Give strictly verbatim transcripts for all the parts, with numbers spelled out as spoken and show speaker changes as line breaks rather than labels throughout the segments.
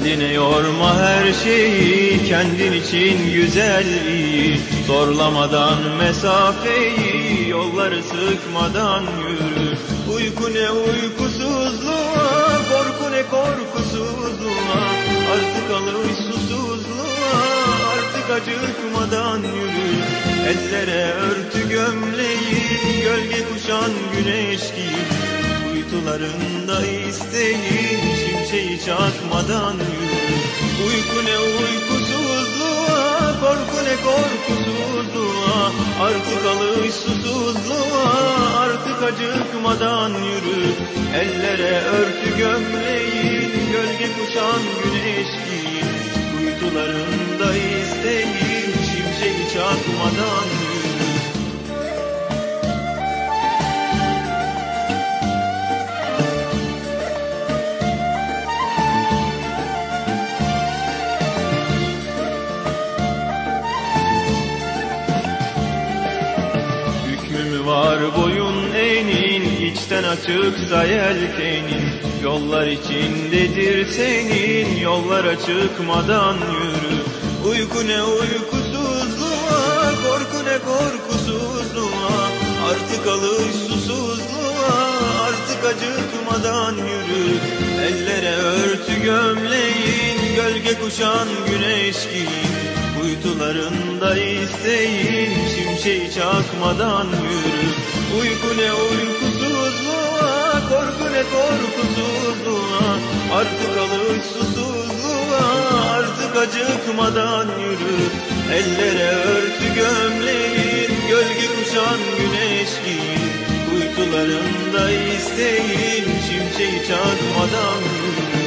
Kendine yorma her şeyi, kendin için güzel iyi. Zorlamadan mesafeyi, yolları sıkmadan yürü. Uyku ne uykusuzluğa, korku ne korkusuzluğa. Artık alış susuzluğa, artık acıkmadan yürü. Ellere örtü gömleği, gölge kuşan güneş giy. Uykularında isteyin, şimşeği çakmadan yürü. Uyku ne uykusuzluğa, korku ne korkusuzluğa. Artık alış susuzluğa, artık acıkmadan yürü. Ellere örtü gömleği, gölge kuşan güneş giy. Uykularında isteyin, şimşeği çakmadan yürü. Var boyun enin, içten açıksa yelkenin. Yollar içindedir senin, yollara çıkmadan yürü. Uyku ne uykusuzluğa, korku ne korkusuzluğa. Artık alış susuzluğa, artık acıkmadan yürü. Ellere örtü gömleğin, gölge kuşan güneş giy. Uykularında isteyin, şimşeği çakmadan yürü. Uyku ne uykusuzluğa, korku ne korkusuzluğa. Artık alış susuzluğa, artık acıkmadan yürü. Ellere örtü gömleğin, gölge kuşan güneş giy. Uykularında isteyin, şimşeği çakmadan yürü.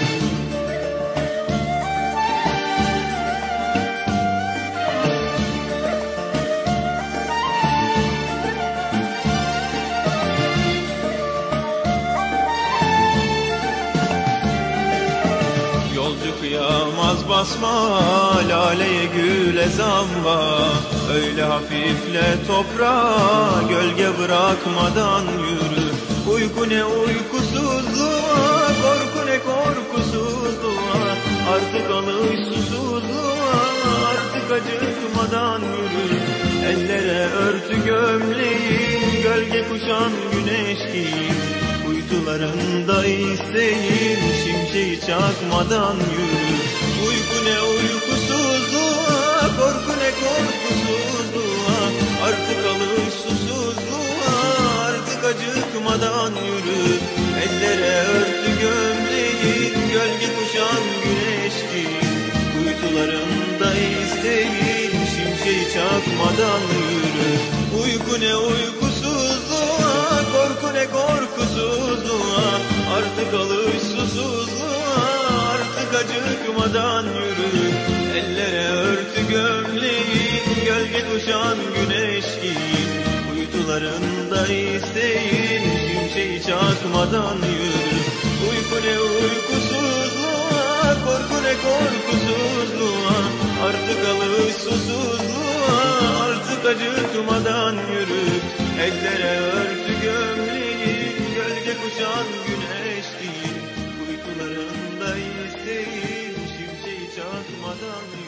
Kıyamaz basma, laleye güle zamba. Öyle hafifle toprağa, gölge bırakmadan yürü. Uyku ne uykusuzluğa, korku ne korkusuzluğa. Artık alış susuzluğa, artık acıkmadan yürü. Ellere örtü gömleğin, gölge kuşan güneş giy. Uykularında isteyin, şimşeği çakmadan yürü. Uyku ne uykusuzluğa, korku ne korkusuzluğa. Artık alış susuzluğa, artık acıkmadan yürü. Ellere örtü gömleğin, gölge kuşan güneş giy. Uykularında isteyin, şimşeği çakmadan yürü. Uyku ne uykusuzluğa, korku ne korkusuzluğa. Artık alış susuzluğa, artık acıkmadan yürü. Ellere örtü gömleğin, gölge kuşan güneş giy. Uykularında isteyin, şimşeği çakmadan yürü. Uyku ne uykusuzluğa, korku ne korkusuzluğa. Artık alış susuzluğa, artık acıkmadan yürü. Ellere örtü gömleğin, gölge kuşan güneş giy. Uykularında isteyin, şimşeği çakmadan yürü.